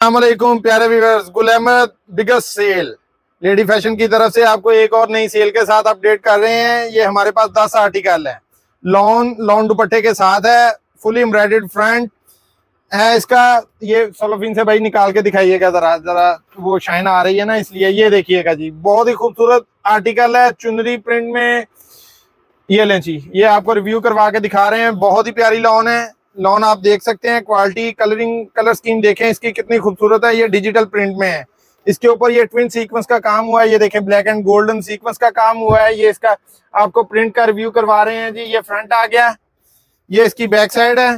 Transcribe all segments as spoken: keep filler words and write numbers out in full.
अस्सलामुअलैकुम प्यारे viewers, Gul Ahmed biggest sale lady fashion की तरफ से आपको एक और नई सेल के साथ अपडेट कर रहे हैं। ये हमारे पास दस आर्टिकल हैं। लॉन लॉन दुपट्टे के साथ है, फुली एम्ब्रॉयडर्ड फ्रंट है इसका। ये सोलोफिन से भाई निकाल के दिखाइएगा जरा जरा, वो शाइन आ रही है ना इसलिए। ये देखिएगा जी, बहुत ही खूबसूरत आर्टिकल है, चुनरी प्रिंट में। ये लें जी, ये आपको रिव्यू करवा के दिखा रहे हैं। बहुत ही प्यारी लॉन है। लॉन आप देख सकते हैं, क्वालिटी, कलरिंग, कलर स्कीम देखें इसकी कितनी खूबसूरत है। ये डिजिटल प्रिंट में है। इसके ऊपर ये ट्विन सीक्वेंस का काम हुआ है। ये देखें, ब्लैक एंड गोल्डन सीक्वेंस का काम हुआ है। ये इसका आपको प्रिंट का रिव्यू करवा रहे हैं जी। ये फ्रंट आ गया, ये इसकी बैक साइड है।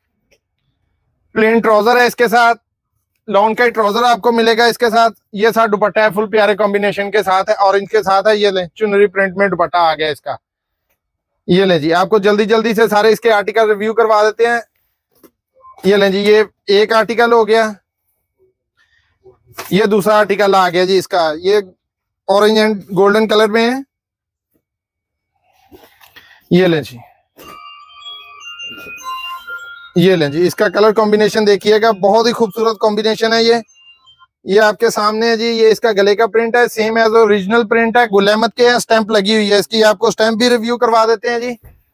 प्लेन ट्राउजर है इसके साथ, लॉन का ट्राउजर आपको मिलेगा इसके साथ। ये साथ दुपट्टा है, फुल प्यारे कॉम्बिनेशन के साथ है, ऑरेंज के साथ है। ये ले, चुनरी प्रिंट में दुपट्टा आ गया इसका। ये ले जी, आपको जल्दी जल्दी से सारे इसके आर्टिकल रिव्यू करवा देते हैं। ये ले जी, ये एक आर्टिकल हो गया। ये दूसरा आर्टिकल आ गया जी इसका। ये ऑरेंज एंड गोल्डन कलर में है। ये ले जी, ये ले जी, इसका कलर कॉम्बिनेशन देखिएगा, बहुत ही खूबसूरत कॉम्बिनेशन है ये। ये आपके सामने है जी। ये इसका गले का प्रिंट है, सेम एज ओरिजिनल प्रिंट है। गुल अहमद के स्टैंप लगी हुई है इसकी। आपको स्टैंप भी रिव्यू करवा देते हैं जी।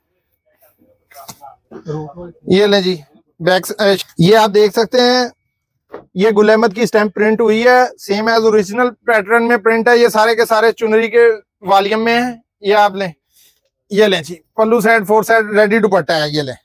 ये ले जी, बैक, ये आप देख सकते हैं, ये गुल अहमद की स्टैंप प्रिंट हुई है, सेम एज ओरिजिनल पैटर्न में प्रिंट है। ये सारे के सारे चुनरी के वॉल्यूम में है। ये आप लें, ये लें जी, pallu side, four side ready dupatta है। ये लें,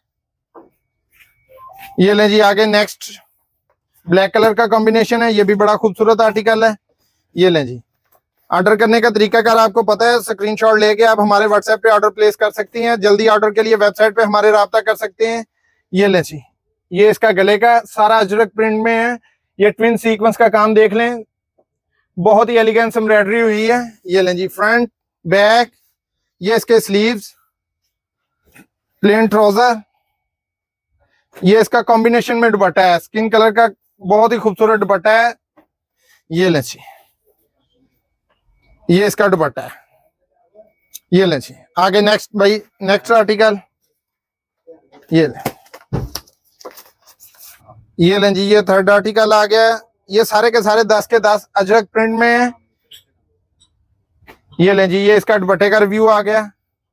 ये लें जी। आगे नेक्स्ट ब्लैक कलर का कॉम्बिनेशन है। ये भी बड़ा खूबसूरत आर्टिकल है। ये लें जी। ऑर्डर करने का तरीका कार आपको पता है, स्क्रीनशॉट लेके आप हमारे व्हाट्सएप पे ऑर्डर प्लेस कर सकती हैं। जल्दी ऑर्डर के लिए वेबसाइट पे हमारे राब्ता कर सकते हैं। ये लें जी, ये इसका गले का सारा अजरक प्रिंट में है। ये ट्विन सीक्वेंस का काम देख लें, बहुत ही एलिगेंस एम्ब्रॉयडरी हुई है। ये लें जी, फ्रंट बैक, ये इसके स्लीव्स, प्लेन ट्राउजर, ये इसका कॉम्बिनेशन में दुपट्टा है, स्किन कलर का बहुत ही खूबसूरत दुपट्टा है। ये लें जी, ये इसका दुपट्टा है। ये लें जी। आगे नेक्स्ट भाई, नेक्स्ट आर्टिकल ये लें, ये लें जी, ये थर्ड आर्टिकल आ गया। ये सारे के सारे दस के दस अजरक प्रिंट में है। ये लें जी, ये इसका दुपट्टे का रिव्यू आ गया।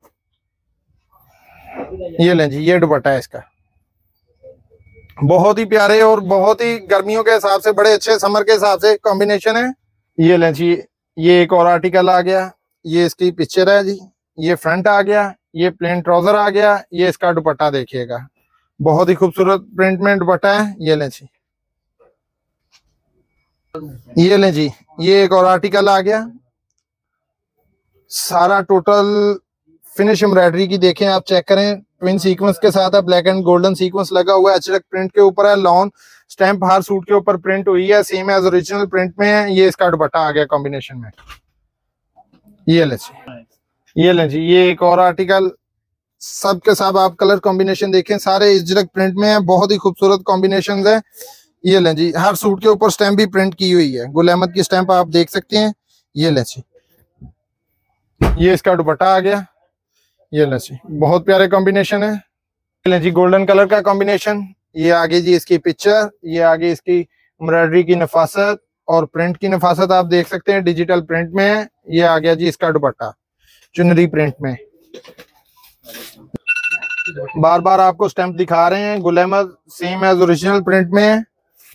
ये लें जी, ये दुपट्टा है इसका, बहुत ही प्यारे और बहुत ही गर्मियों के हिसाब से बड़े अच्छे समर के हिसाब से कॉम्बिनेशन है। ये लें जी, ये एक और आर्टिकल आ गया। ये इसकी पिक्चर है जी। ये फ्रंट आ गया, ये प्लेन ट्राउजर आ गया। ये इसका दुपट्टा देखिएगा, बहुत ही खूबसूरत प्रिंट में दुपट्टा है। ये लें जी, ये लें जी, ये एक और आर्टिकल आ गया। सारा टोटल फिनिश एम्ब्रॉयडरी की देखें, आप चेक करें, ट्विन सीक्वेंस के साथ है, ब्लैक एंड गोल्डन सीक्वेंस लगा हुआ है, अचरक प्रिंट के ऊपर है, लॉन स्टैंप हर सूट के ऊपर प्रिंट हुई है, सेम एज ओरिजिनल प्रिंट में है। ये इसका दुपट्टा आ गया कॉम्बिनेशन में। ये लें जी, ये लें जी, ये एक और आर्टिकल। सब के सब आप कलर कॉम्बिनेशन देखें, सारे अजरक प्रिंट में है, बहुत ही खूबसूरत कॉम्बिनेशन है। ये लें जी, हर सूट के ऊपर स्टैंप भी प्रिंट की हुई है, गुल अहमद की स्टैंप आप देख सकते हैं। ये लें जी, ये इसका दुपट्टा आ गया। ये लें जी, बहुत प्यारे कॉम्बिनेशन है। ये लें जी, गोल्डन कलर का कॉम्बिनेशन। ये आगे जी इसकी पिक्चर, ये आगे इसकी एम्ब्रॉयडरी की नफासत और प्रिंट की नफासत आप देख सकते हैं, डिजिटल प्रिंट में है। ये आ गया जी इसका दुपट्टा चुनरी प्रिंट में। बार बार आपको स्टैंप दिखा रहे हैं, Gul Ahmed same as original print में है।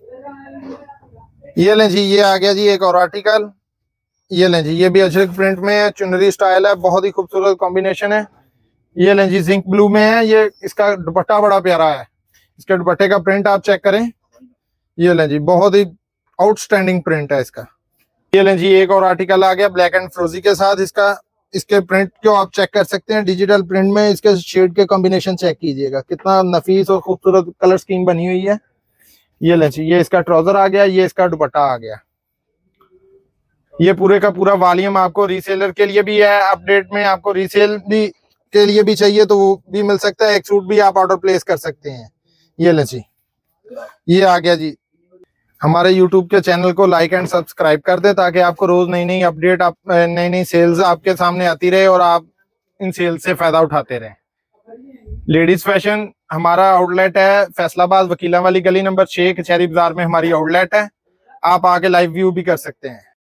ये लें जी, ये आ गया जी एक और आर्टिकल। ये लें जी, ये भी अजरक प्रिंट में है, चुनरी स्टाइल है, बहुत ही खूबसूरत कॉम्बिनेशन है। ये लें जी, जिंक ब्लू में है। ये इसका दुपट्टा बड़ा प्यारा है, इसके दुपट्टे का प्रिंट आप चेक करें। ये लें जी, बहुत ही आउटस्टैंडिंग प्रिंट है इसका। ये लें जी, एक और आर्टिकल आ गया ब्लैक एंड फ्रोजी के साथ। इसका इसके प्रिंट को आप चेक कर सकते हैं, डिजिटल प्रिंट में। इसके शेड के कॉम्बिनेशन चेक कीजिएगा, कितना नफीस और खूबसूरत कलर स्कीम बनी हुई है। ये लें जी, ये इसका ट्राउजर आ गया, ये इसका दुपट्टा आ गया। ये पूरे का पूरा वॉल्यूम आपको रीसेलर के लिए भी है, अपडेट में आपको रीसेल भी के लिए भी चाहिए तो वो भी मिल सकता है, एक सूट भी आप ऑर्डर प्लेस कर सकते हैं। ये लें जी, ये आ गया जी। हमारे यूट्यूब के चैनल को लाइक एंड सब्सक्राइब कर दे ताकि आपको रोज नई नई अपडेट, आप नई नई सेल्स आपके सामने आती रहे और आप इन सेल्स से फायदा उठाते रहें। लेडीज फैशन हमारा आउटलेट है फैसलाबाद वकीला वाली गली नंबर छह कचहरी बाजार में हमारी आउटलेट है। आप आके लाइव व्यू भी कर सकते हैं।